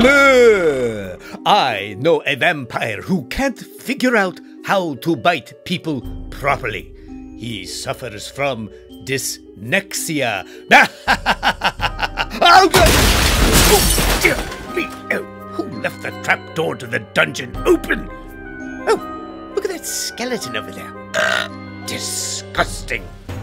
I know a vampire who can't figure out how to bite people properly. He suffers from dyslexia. Oh, dear me. Oh, who left the trap door to the dungeon open? Oh, look at that skeleton over there. Disgusting.